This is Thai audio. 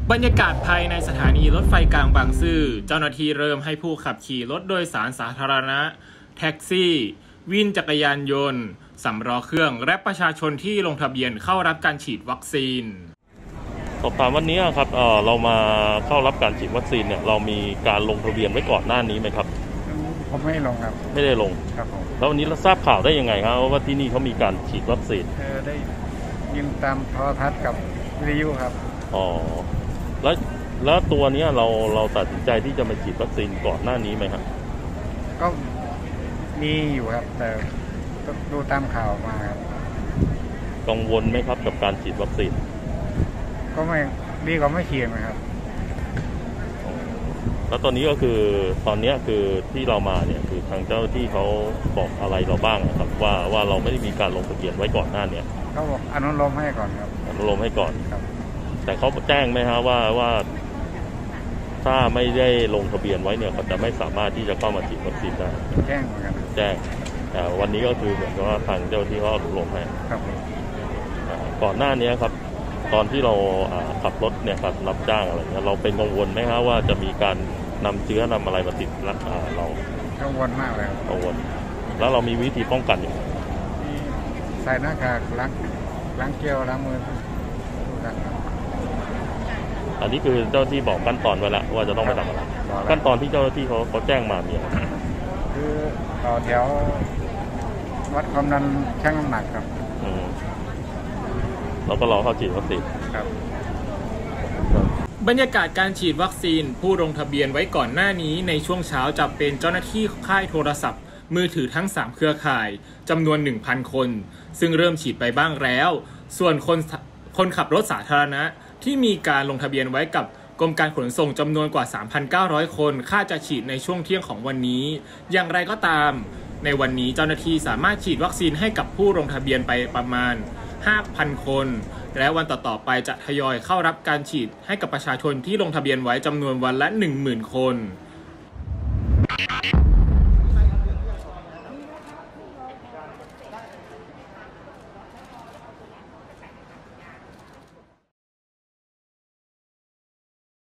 บรรยากาศภายในสถานีรถไฟกลางบางซื่อเจ้าหน้าที่เริ่มให้ผู้ขับขี่รถโดยสารสาธารณะแท็กซี่วินจักรยานยนต์สำล้อเครื่องและประชาชนที่ลงทะเบียนเข้ารับการฉีดวัคซีนสอบถามวันนี้ครับเรามาเข้ารับการฉีดวัคซีนเนี่ยเรามีการลงทะเบียนไว้ก่อนหน้านี้ไหมครับผมไม่ลงครับไม่ได้ลงครับผมแล้ววันนี้เราทราบข่าวได้ยังไงครับว่าที่นี่เขามีการฉีดวัคซีนได้ยินตามโทรทัศน์กับวิทยุครับอ๋อแล้วตัวนี้เราตัดสินใจที่จะมาฉีดวัคซีนก่อนหน้านี้ไหมครับก็มีอยู่ครับแต่ดูตามข่าวมาครับกังวลไหมครับกับการฉีดวัคซีนก็ไม่ดีกว่าไม่ฉีดนะครับแล้วตอนนี้ก็คือตอนนี้คือที่เรามาเนี่ยคือทางเจ้าหน้าที่เขาบอกอะไรเราบ้างครับว่าเราไม่ได้มีการลงทะเบียนไว้ก่อนหน้าเนี่ยเขาบอกอนุโลมให้ก่อนครับอนุโลมให้ก่อนครับแต่เขาแจ้งไหมฮะว่าถ้าไม่ได้ลงทะเบียนไว้เนี่ยก็จะไม่สามารถที่จะเข้ามาฉีดวัคซีนได้แจ้งเหมือนกันแจ้งแต่วันนี้ก็คือเหมือนกับว่าทางเจ้าหน้าที่เขาอนุโลมให้ครับก่อนหน้านี้ครับตอนที่เราขับรถเนี่ยครับรับจ้างอะไรเนี่ยเราเป็นกังวลไหมฮะว่าจะมีการนำเชื้อนำอะไรมาติดเรากังวลมากเลยกังวลแล้วเรามีวิธีป้องกันอย่างไรใส่หน้ากากล้างเจลล้างมืออันนี้คือเจ้าที่บอกขั้นตอนไว้แล้วว่าจะต้องไปทำอะไรขั้นตอนที่เจ้าหน้าที่เขาแจ้งมามีอะไรคือต่อแถววัดความดันชั่งน้ำหนักครับเราก็รอเข้าฉีดวัคซีนครับบรรยากาศการฉีดวัคซีนผู้ลงทะเบียนไว้ก่อนหน้านี้ในช่วงเช้าจะเป็นเจ้าหน้าที่ค่ายโทรศัพท์มือถือทั้ง3เครือข่ายจำนวน 1,000 คนซึ่งเริ่มฉีดไปบ้างแล้วส่วนคนขับรถสาธารณะที่มีการลงทะเบียนไว้กับกรมการขนส่งจำนวนกว่า 3,900 คนคาดจะฉีดในช่วงเที่ยงของวันนี้อย่างไรก็ตามในวันนี้เจ้าหน้าที่สามารถฉีดวัคซีนให้กับผู้ลงทะเบียนไปประมาณ 5,000 คนและวันต่อๆไปจะทยอยเข้ารับการฉีดให้กับประชาชนที่ลงทะเบียนไว้จำนวนวันละ 10,000 คน